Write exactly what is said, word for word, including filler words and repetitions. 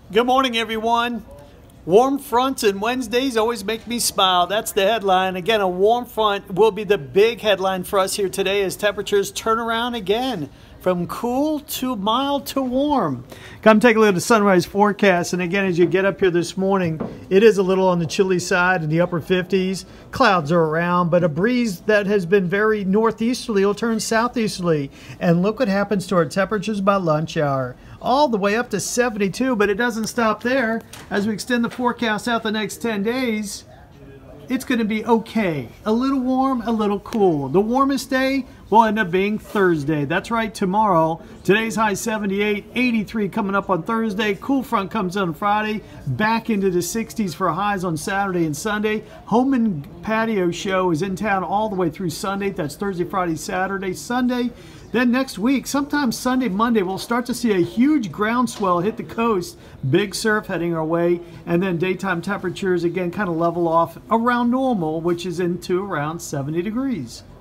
Good morning, everyone. Warm fronts and Wednesdays always make me smile. That's the headline. Again, a warm front will be the big headline for us here today as temperatures turn around again from cool to mild to warm. Come take a look at the sunrise forecast. And again, as you get up here this morning, it is a little on the chilly side in the upper fifties. Clouds are around, but a breeze that has been very northeasterly will turn southeasterly. And look what happens to our temperatures by lunch hour. All the way up to seventy-two, but it doesn't stop there. As we extend the forecast out the next ten days, it's going to be okay. A little warm, a little cool. The warmest day will end up being Thursday. That's right, tomorrow. Today's high seventy-eight, eighty-three coming up on Thursday. Cool front comes on Friday. Back into the sixties for highs on Saturday and Sunday. Home and Patio Show is in town all the way through Sunday. That's Thursday, Friday, Saturday, Sunday. Then next week, sometime Sunday, Monday, we'll start to see a huge groundswell hit the coast. Big surf heading our way. And then daytime temperatures, again, kind of level off around normal, which is into around seventy degrees.